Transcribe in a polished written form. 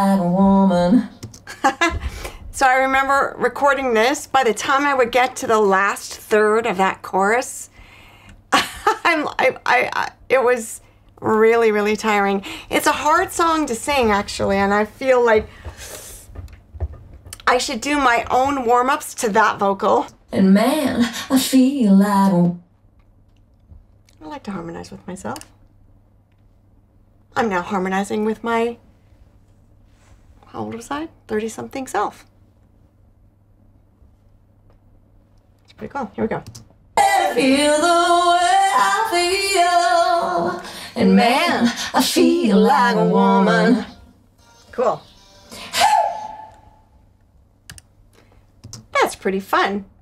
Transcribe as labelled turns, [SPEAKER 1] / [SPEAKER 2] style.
[SPEAKER 1] like a woman.
[SPEAKER 2] So I remember recording this. By the time I would get to the last third of that chorus, it was really, really tiring. It's a hard song to sing, actually, and I feel like I should do my own warm-ups to that vocal.
[SPEAKER 1] And man, I feel like
[SPEAKER 2] I like to harmonize with myself. I'm now harmonizing with my, how old was I? 30-something self. It's pretty cool. Here we go.
[SPEAKER 1] I feel the way I feel. And man, I feel like a woman.
[SPEAKER 2] Cool. That's pretty fun.